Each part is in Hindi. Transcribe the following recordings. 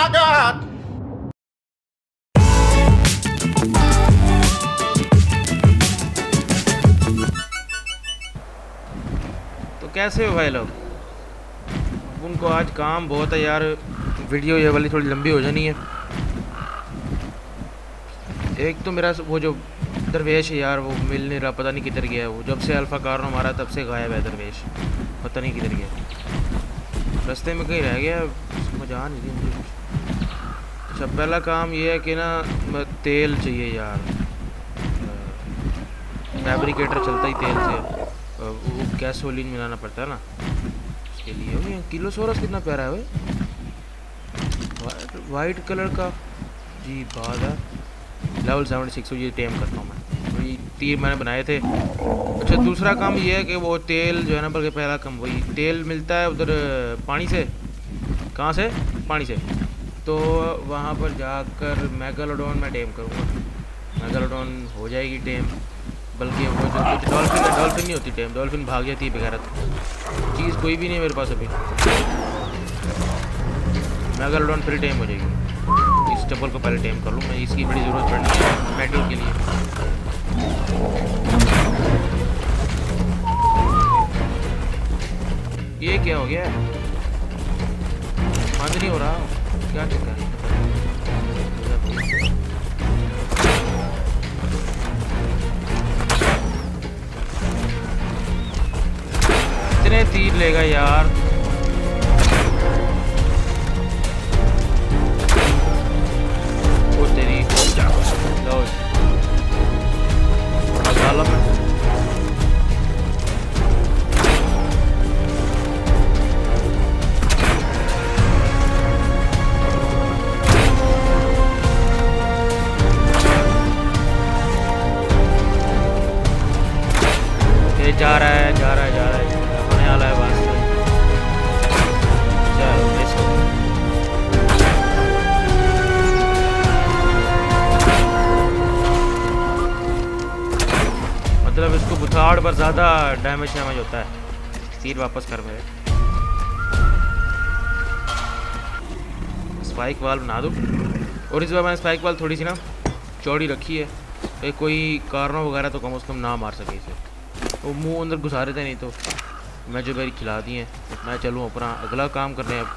my God! तो कैसे हो भाई लोग? उनको आज काम बहुत है यार, वीडियो ये वाली थोड़ी लंबी हो जानी है। एक तो मेरा वो जो दरवेश है यार, वो मिल नहीं रहा, पता नहीं किधर गया है वो। जब से अल्फ़ा कार मारा तब से गायब है दरवेश, पता नहीं किधर गया। रास्ते में कहीं रह गया, समझ आ नहीं रही मुझे। अच्छा, पहला काम ये है कि ना तेल चाहिए यार, फैब्रिकेटर चलता ही तेल से, वो गैसोलीन मिलाना पड़ता है ना उसके लिए। किलो सोरस कितना प्यारा है भाई, वाइट कलर का जी, बात है। लेवल 76 ये टेम करता हूँ मैं, वही तीर मैंने बनाए थे। अच्छा, दूसरा काम ये है कि वो तेल जो है ना, बल्कि पहला काम वही तेल मिलता है उधर पानी से। कहाँ से? पानी से। तो वहाँ पर जाकर मेगालोडॉन में टेम करूँगा। मेगालोडॉन हो जाएगी टेम, बल्कि वो जो कुछ डॉल्फिन नहीं होती टेम, डॉल्फिन भाग जाती है बेगैरत। चीज़ कोई भी नहीं है मेरे पास अभी। मेगालोडॉन फिर टेम हो जाएगी। इस डबल को पहले टेम कर लूँ मैं, इसकी बड़ी ज़रूरत पड़नी है मेटल के लिए। ये क्या हो गया? बंद नहीं हो रहा, क्या चक्कर है? कितने तीर लेगा यार? जा रहा है होने वाला है बस। चलो इसको मतलब इसको बुथाड़ पर ज़्यादा डैमेज होता है। तीर वापस कर मेरे। स्पाइक वाल बना दूँ, और इस बार मैंने स्पाइक वाल थोड़ी सी ना चौड़ी रखी है, तो कोई कारनों वगैरह तो कम से कम ना मार सके इसे। वो मुंह अंदर घुसा रहे थे, नहीं तो मैं जो मेरी खिला दी है। मैं चलूँ अपना अगला काम करने। अब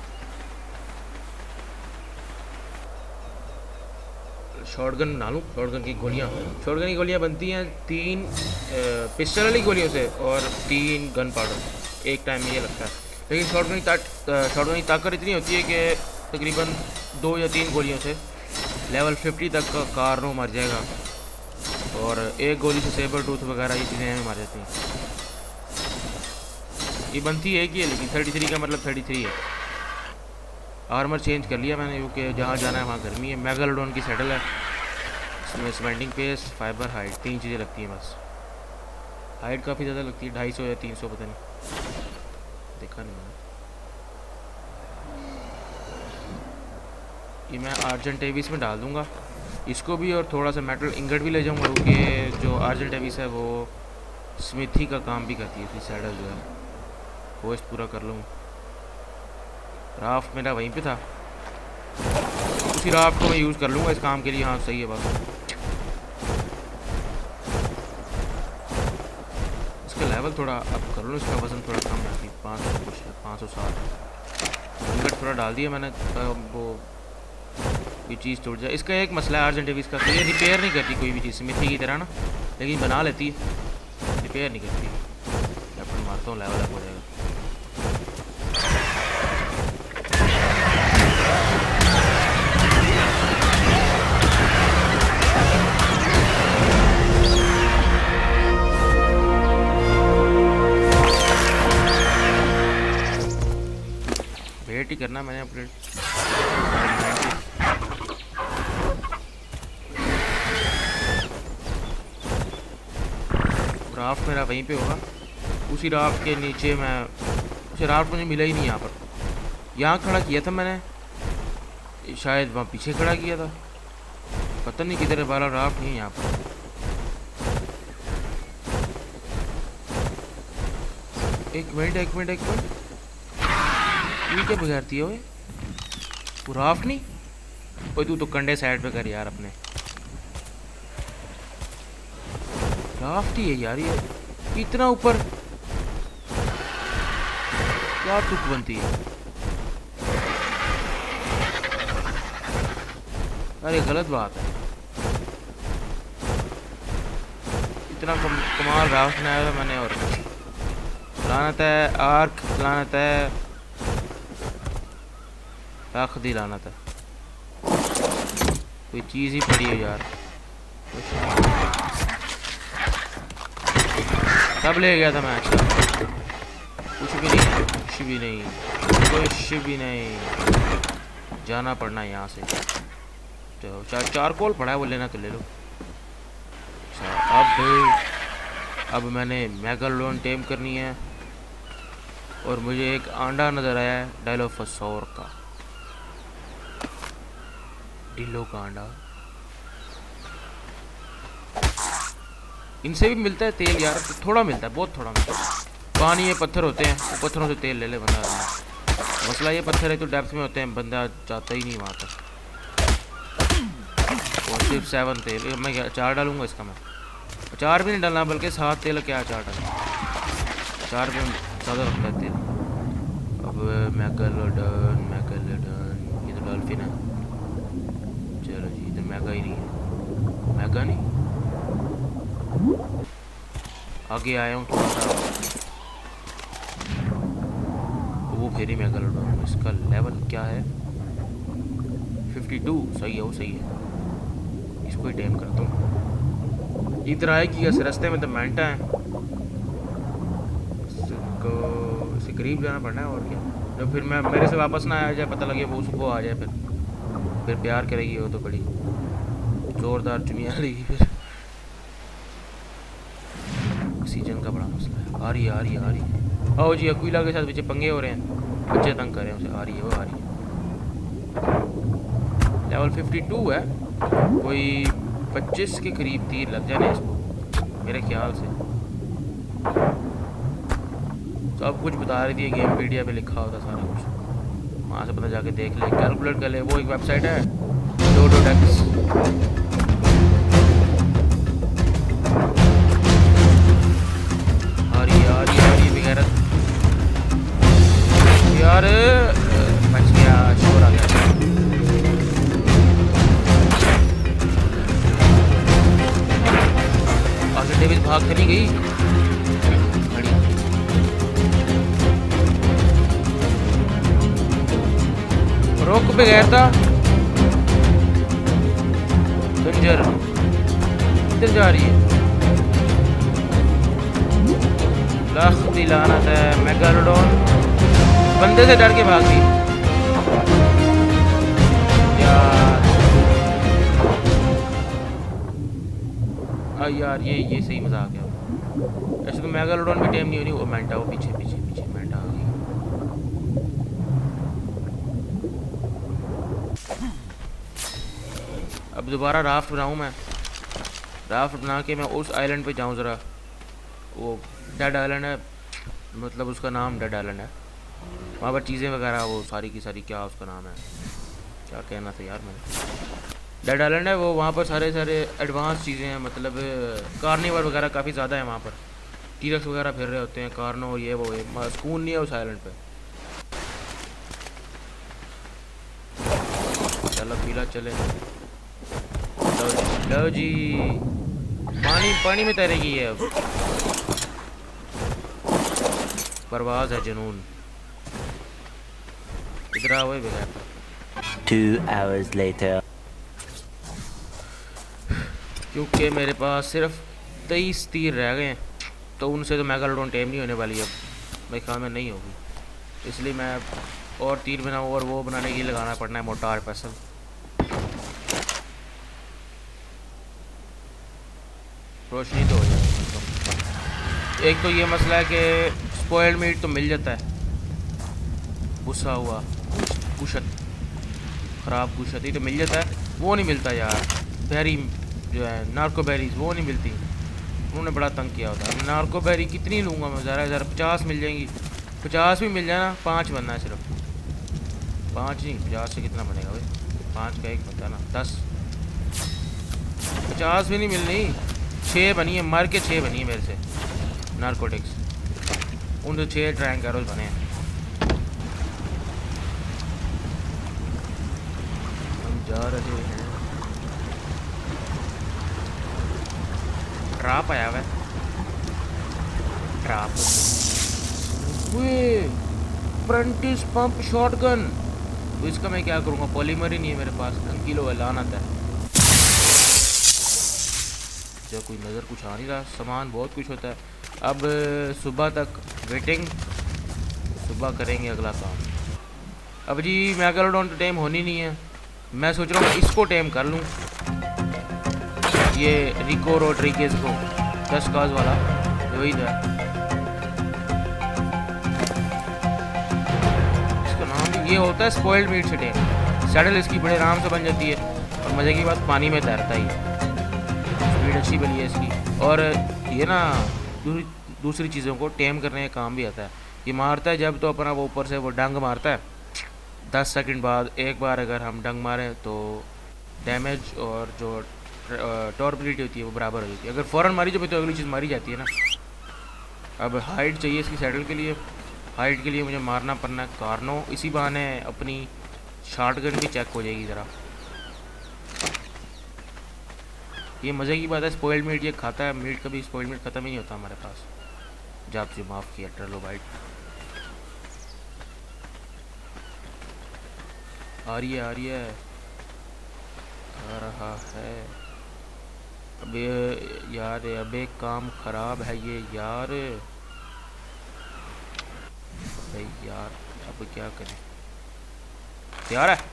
शॉटगन बना लूँ। शॉटगन की गोलियाँ बनती हैं 3 पिस्टल वाली गोलियों से और 3 गन पाउडर एक टाइम में, ये लगता है। लेकिन शॉटगन की ताकत इतनी होती है कि तकरीबन 2 या 3 गोलियों से लेवल 50 तक का कारनो मर जाएगा, और एक गोली से सेबर टूथ वगैरह ये चीज़ें हमें मार जाती हैं। ये बनती है कि है, लेकिन 33 का मतलब 33 है। आर्मर चेंज कर लिया मैंने, क्योंकि जहाँ जाना है वहाँ गर्मी है। मेगालोडॉन की सैडल है, इसमें स्मेल्टिंग पेस्ट, फाइबर, हाइट, 3 चीज़ें लगती हैं बस। हाइट काफ़ी ज़्यादा लगती है, 250 या 300 पता नहीं, देखा नहीं मैंने। ये मैं आर्जेंट एविस में डाल दूँगा इसको भी, और थोड़ा सा मेटल इंगट भी ले जाऊँगा, क्योंकि जो आर्जेंट एविस है वो स्मिथी का काम भी करती है। फिर सैडल जो है कोस्ट पूरा कर लूँ। राफ्ट मेरा वहीं पे था, उसी राफ्ट को मैं यूज़ कर लूँगा इस काम के लिए। हाँ सही है बात। इसका लेवल थोड़ा अप कर लूँ, इसका वज़न थोड़ा कम है, 500 कुछ है, 560। इंगट थोड़ा डाल दिया मैंने, वो ये चीज़ टूट जाए। इसका एक मसला है आर्जेंट एविस का, तो ये रिपेयर नहीं करती कोई भी चीज़ स्मिथी की तरह ना, लेकिन बना लेती है, रिपेयर नहीं करती। अपन मारता हूँ, लेवल अप हो जाएगा। वेट ही करना मैंने अपडेट। राफ्ट मेरा वहीं पे होगा, उसी राफ्ट के नीचे। मैं उसे राफ्ट मुझे मिला ही नहीं यहाँ पर। यहाँ खड़ा किया था मैंने, शायद वहाँ पीछे खड़ा किया था, पता नहीं किधर है। वाला राफ्ट नहीं है यहाँ पर। एक मिनट ये क्या बिगाड़ती है वो? वो राफ्ट नहीं, कोई तू तो कंडे साइड पे कर यार अपने। राफ्ट ही है यार ये, इतना ऊपर क्या तुक बनती है। अरे गलत बात है, इतना कमाल राफ्ट बनाया था मैंने। और लानत है आर्क, लानत है आखदी, लानत है। कोई चीज़ ही पड़ी है यार, सब ले गया था मैं। अच्छा कुछ भी नहीं, कुछ भी नहीं, कुछ भी नहीं, जाना पड़ना है यहाँ से। तो चारकोल पड़ा है, वो लेना तो ले लो। अच्छा अब मैंने मेगालोडॉन टेम करनी है, और मुझे एक आंडा नज़र आया है डायलोफोसौर का, डिलो का आंडा। इनसे भी मिलता है तेल यार, थोड़ा मिलता है, बहुत थोड़ा मिलता है। पानी ये पत्थर होते हैं, वो पत्थरों से तेल ले ले बंदा। मसला ये पत्थर है तो डेप्थ में होते हैं, बंदा जाता ही नहीं वहाँ तक। और सिर्फ 7 तेल, मैं क्या अचार डालूंगा इसका? मैं अचार भी नहीं डालना, बल्कि 7 तेल क्या अचार डालना, अचार में ज़्यादा रखता है तेल। अब मेगालोडॉन, मेगालोडॉन, ये तो डॉल्फिन है। चलो जी, इधर मेगा ही नहीं है, मेगा नहीं, आगे आया हूँ थोड़ा सा। वो फिर ही मेगालोडॉन, इसका लेवल क्या है? 52, सही है, वो सही है। इसको ही टेम करता हूँ। इधर आएगी कैसे? रास्ते में तो मैंटा है, इससे करीब जाना पड़ना है। और क्या, जब फिर मैं मेरे से वापस ना आ जाए, पता लगे वो उसको आ जाए, फिर प्यार करेगी वो तो बड़ी जोरदार चुनिया लेगी। फिर ऑक्सीजन का बड़ा मसला है। आ रही है, आ रही है, आ रही है। आओ जी, अक्विला के साथ पीछे पंगे हो रहे हैं, बच्चे तंग कर रहे हैं उसे। आ रही है, वो आ रही है। लेवल 52 है, कोई 25 के करीब तीर लग जाने इसको मेरे ख्याल से। सब कुछ बता रही थी, गेमपीडिया पे लिखा होता सारा कुछ, वहाँ से पता जाके देख ले, कैलकुलेट कर ले। वो एक वेबसाइट है डोडोडेक्स, आ रही वगैरह यार। बच गया, शोर आ गया। आगे डेविड भाग कर नहीं गई, रोक पे गया था। खंजर किधर जा रही है? लाख लानत है, मेगालोडॉन बंदे से डर के भाग गई यार। ये सही मजाक है। ऐसे तो मेगालोडॉन भी टेम नहीं होनी। वो मैंटा, वो पीछे पीछे पीछे मैंटा आ गई। अब दोबारा राफ्ट बनाऊँ मैं, राफ्ट बना के मैं उस आइलैंड पे जाऊँ ज़रा। वो डेड आइलैंड है, मतलब उसका नाम डेड आइलैंड है। वहाँ पर चीज़ें वगैरह वो सारी की सारी, क्या उसका नाम है, क्या कहना था यार मैंने, डेड आइलैंड है वो। वहाँ पर सारे एडवांस चीज़ें हैं, मतलब कार्निवर वगैरह काफ़ी ज़्यादा है वहाँ पर। टीरक्स वगैरह फिर रहे होते हैं, कार्नो और ये वो है। सुकून नहीं है उस आइलैंड पे। चलो पीला चले, लो जी। पानी में तैरेगी है अब, परवाज है जुनून। इधर हुए बगैर। 2 hours later, क्योंकि मेरे पास सिर्फ 23 तीर रह गए हैं, तो उनसे तो मेगालोडॉन टेम नहीं होने वाली अब, मेरे ख्याल में नहीं होगी। इसलिए मैं और तीर बनाऊँ, और वो बनाने के लिए लगाना पड़ना है मोटार पैसल। रोशनी तो हो जाए। एक तो ये मसला है कि स्पॉइल्ड मीट तो मिल जाता है, गुस्सा हुआ कुशत, ख़राब कुशत ही तो मिल जाता है, वो नहीं मिलता यार। बेरी जो है नार्को बेरीज, वो नहीं मिलती। उन्होंने बड़ा तंग किया होता है। नार्को बेरी कितनी लूँगा मैं? ज़रा 50 मिल जाएंगी, 50 भी मिल जाए ना, 5 बनना है सिर्फ। 5 नहीं, 50 से कितना बनेगा भाई? 5 का 1 बनता ना, 10। 50 भी नहीं मिलनी, 6 बनी है, मर के 6 बनी है मेरे से नारकोटिक्स। उन तो 6 ट्रायंग कैरोल बने हैं। हम जा रहे हैं, ट्रैप आया हुआ है, ट्रैप। प्रेंटिस पंप शॉटगन, तो इसका मैं क्या करूँगा? पॉलीमर ही नहीं है मेरे पास, किलो लाना आता है। जो कोई नज़र कुछ आ नहीं रहा, सामान बहुत कुछ होता है। अब सुबह तक वेटिंग, सुबह करेंगे अगला काम। अब जी मैगलोडॉन तो टेम होनी नहीं है, मैं सोच रहा हूँ इसको टेम कर लूँ, ये रिको रोड्रिगेज को, 10 काज वाला, वही था इसका नाम भी। ये होता है स्पॉइल्ड मीट से टेम। सैडल इसकी बड़े आराम से बन जाती है, और मज़े की बात पानी में तैरता ही है, स्पीड अच्छी बनी है इसकी। और ये ना दूसरी चीज़ों को टेम करने का काम भी आता है। ये मारता है जब तो अपना वो ऊपर से वो डंग मारता है, 10 सेकंड बाद एक बार अगर हम डंग मारें तो डैमेज और जो टॉर्बिलिटी होती है वो बराबर हो जाती है। अगर फ़ौरन मारी जाए तो अगली चीज़ मारी जाती है ना। अब हाइट चाहिए इसकी सैडल के लिए, हाइट के लिए मुझे मारना पड़ना है कार्नो, इसी बहाने अपनी शॉटगन भी चेक हो जाएगी ज़रा। ये मज़े की बात है, स्पॉइल्ड मीट ये खाता है, मीट कभी स्पॉइल्ड मीट ख़त्म ही नहीं होता हमारे पास। जब से माफ़ किया ट्रेलोबाइट। आ रही है, आ रहा है। अबे यार, अबे काम ख़राब है ये यार, भाई यार अब क्या करें? तैयार है,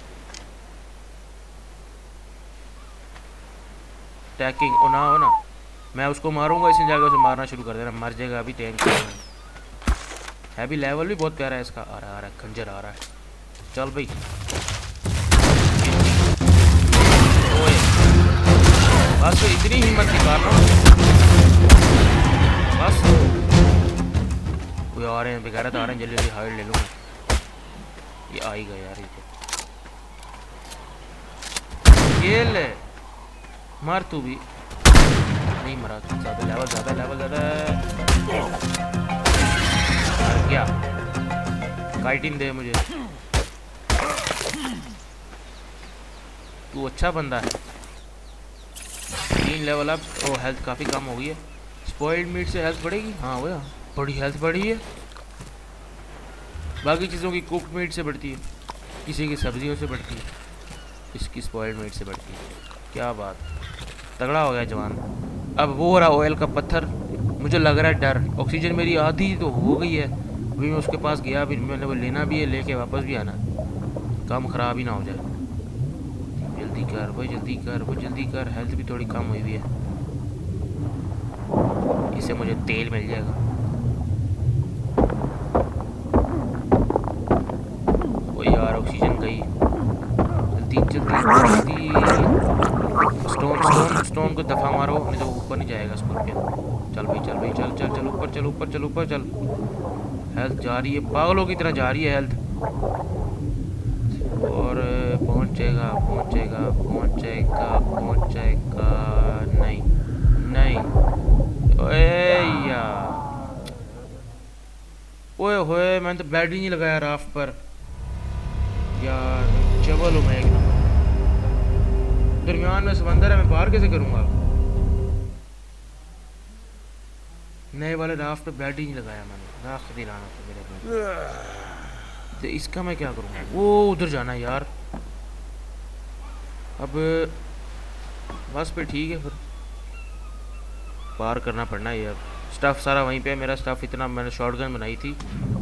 टैकिंग ना हो ना, मैं उसको मारूंगा, इसने जाकर उसे मारना शुरू कर देना, मर जाएगा अभी। टैंक है भी, लेवल भी बहुत प्यारा है इसका। आ रहा है खंजर आ रहा है, चल भाई। ओए बस इतनी हिम्मत निकालना बस। कोई आ रहे हैं, बेगारत आ रहे हैं, जल्दी जल्दी हाइड ले लूँगा। ये आ ही गया यार, ये ले मार, तू भी नहीं मरा, ज़्यादा लेवल ज़्यादा क्या? काइटिन दे मुझे, तू अच्छा बंदा है। 3 लेवल अब। ओ हेल्थ काफ़ी कम हो गई है। स्पॉइल्ड मीट से हेल्थ बढ़ेगी? हाँ वो बड़ी हेल्थ बढ़ी है। बाकी चीज़ों की कुक्ड मीट से बढ़ती है, किसी की सब्जियों से बढ़ती है, इसकी स्पॉइल्ड मीट से बढ़ती है। क्या बात, तगड़ा हो गया जवान। अब वो रहा ऑयल का पत्थर, मुझे लग रहा है डर। ऑक्सीजन मेरी आधी तो हो गई है, अभी मैं उसके पास गया भी, मैंने वो लेना भी है, लेके वापस भी आना, काम ख़राब ही ना हो जाए। जल्दी कर भाई, जल्दी कर भाई, जल्दी कर। हेल्थ भी थोड़ी कम हुई है, इससे मुझे तेल मिल जाएगा। वो यार ऑक्सीजन गई, जल्दी जल्दी जल्दी। स्टोन को दफ़ा मारो, नहीं तो ऊपर नहीं जाएगा स्कॉर्पियन। चल भाई, चल भाई, चल चल चल, ऊपर चल, ऊपर चल, ऊपर चल। हेल्थ जा रही है, पागलों की तरह जा रही है हेल्थ। और पहुंचेगा नहीं नहीं। ओए यार, ओए होए, मैंने तो बैटरी नहीं लगाया राफ्ट पर यार। चवल हूँ मैं एक नंबर, दरमियान में समंदर है, मैं पार कैसे करूँगा? नए वाले राफ्ट पे बैटरी नहीं लगाया मैंने, राफ्ट दिलाना था मेरे को। तो इसका मैं क्या करूँगा? वो उधर जाना है यार। अब बस पे ठीक है, फिर पार करना पड़ना है यार। स्टफ़ सारा वहीं पे है, मेरा स्टफ़ इतना, मैंने शॉटगन बनाई थी।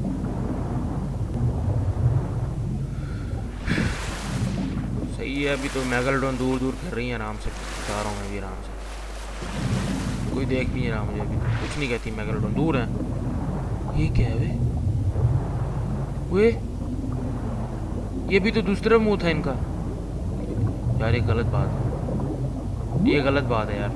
सही है, अभी तो मैगलोडॉन दूर दूर कर रही है, आराम से जा रहा हूँ मैं भी आराम से, कोई देख भी नहीं रहा मुझे, अभी कुछ नहीं कहती, मैगलोडॉन दूर है। ये क्या है वे? ये भी तो दूसरा मुंह था इनका यार। ये गलत बात है यार।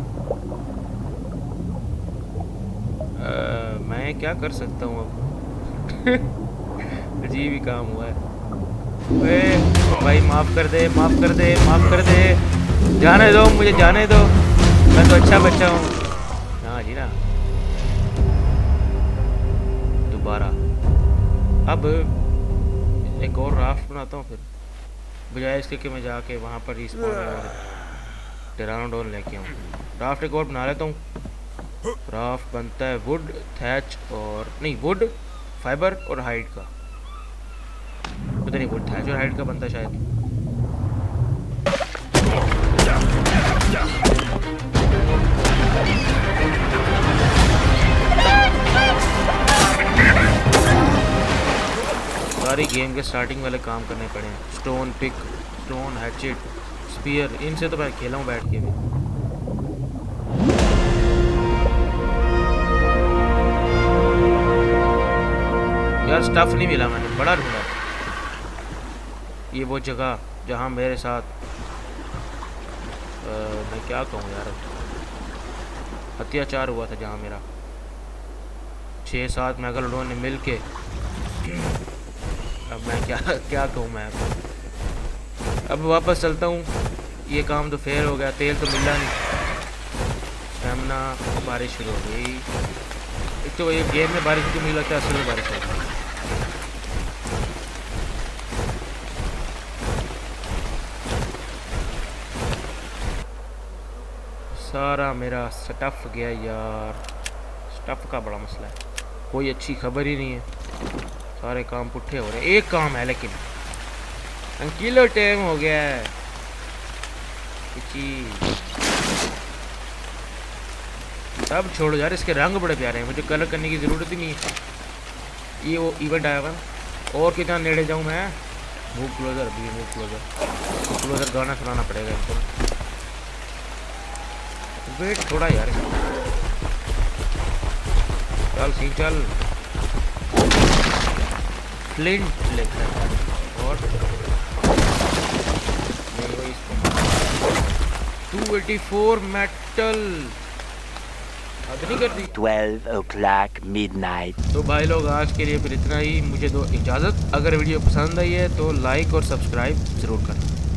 मैं क्या कर सकता हूँ अब? अजीब ही काम हुआ है। भाई माफ़ कर दे, माफ़ कर दे, माफ़ कर दे, जाने दो मुझे, जाने दो, मैं तो अच्छा बच्चा हूँ। हाँ जी ना। दोबारा अब एक और राफ्ट बनाता हूँ, फिर बजाय इसके कि मैं जाके वहाँ पर रिस्पॉन टेरानोडोन लेके आऊँ। राफ्ट एक और बना लेता हूँ। राफ्ट बनता है वुड, थैच और नहीं, वुड, फाइबर और हाइड का। पता नहीं वुड, थैच और हाइड का बनता है शायद। सारी गेम के स्टार्टिंग वाले काम करने पड़े हैं। Stone pick, stone hatchet, spear, इनसे तो मैं खेला हूँ बैठ के भी। यार स्टफ नहीं मिला, मैंने बड़ा ढूंढा। ये वो जगह जहाँ मेरे साथ मैं क्या कहूँ यार, अत्याचार हुआ था, जहाँ मेरा 6-7 मेगालोडोन ने मिल के। अब मैं क्या क्या कहूँ मैं। अब वापस चलता हूँ, ये काम तो फेल हो गया, तेल तो मिला नहीं। स्टैमिना, बारिश शुरू हो गई। एक तो ये गेम में बारिश तो मुझे लगता है असल में बारिश होगी। सारा मेरा स्टफ गया यार, स्टफ का बड़ा मसला है, कोई अच्छी खबर ही नहीं है, सारे काम पुट्ठे हो रहे हैं। एक काम है लेकिन, किलो टाइम हो गया है। सब छोड़ो यार, इसके रंग बड़े प्यारे हैं, मुझे कलर करने की ज़रूरत ही नहीं है। ये वो इवेंट आया हुआ, और कितना नेड़े जाऊँ मैं। मूव क्लोजर, अभी मूव क्लोजर गाना सुनाना पड़ेगा इनको। वेट थोड़ा यार, चल सी चल। फ्लिंट लेता है और 284 मेटल, हद नहीं कर दी। 12 o'clock midnight। तो भाई लोग आज के लिए फिर इतना ही, मुझे दो इजाज़त। अगर वीडियो पसंद आई है तो लाइक और सब्सक्राइब ज़रूर करना।